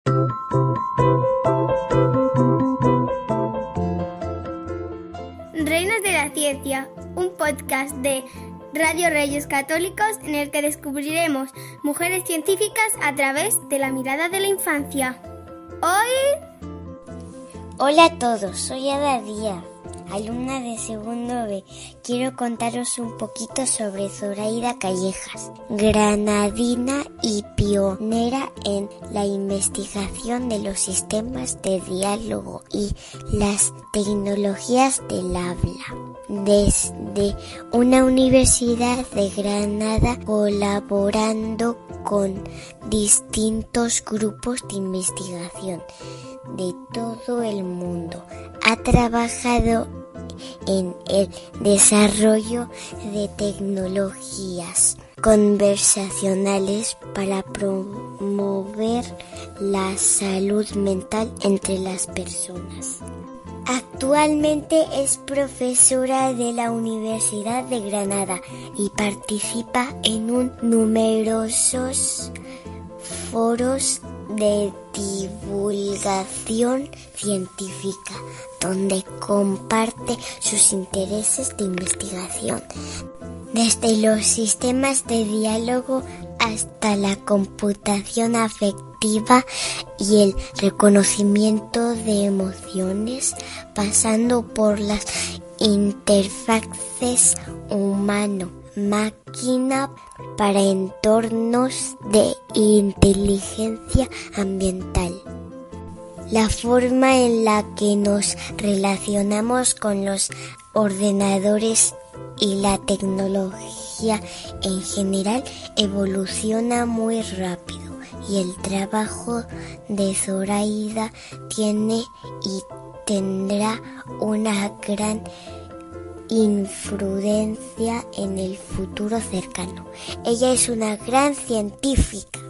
Reinas de la Ciencia, un podcast de Radio Reyes Católicos en el que descubriremos mujeres científicas a través de la mirada de la infancia. Hoy... Hola a todos, soy Ada Díaz, alumna de segundo B. Quiero contaros un poquito sobre Zoraida Callejas, granadina y pionera en la investigación de los sistemas de diálogo y las tecnologías del habla. Desde una universidad de Granada, colaborando con distintos grupos de investigación de todo el mundo. Ha trabajado en el desarrollo de tecnologías conversacionales para promover la salud mental entre las personas. Actualmente es profesora de la Universidad de Granada y participa en numerosos foros de divulgación científica, donde comparte sus intereses de investigación, desde los sistemas de diálogo hasta la computación afectiva y el reconocimiento de emociones, pasando por las interfaces humano-máquina para entornos de inteligencia ambiental. La forma en la que nos relacionamos con los ordenadores y la tecnología en general evoluciona muy rápido, y el trabajo de Zoraida tiene y tendrá una gran influencia en el futuro cercano. Ella es una gran científica.